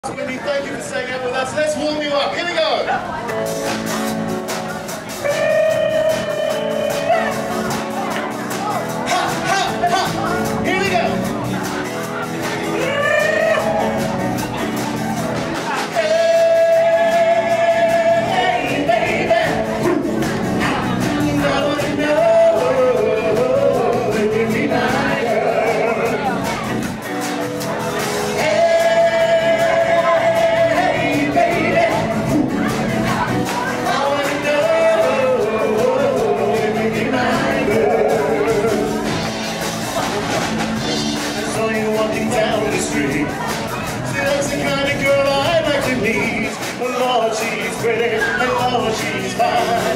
Thank you for staying out with us. Let's warm you up. Here we go. Ha, ha, ha. Here we go. Hey, baby. I want to know if you be my girl. Lord, she's pretty, and Lord, she's fine.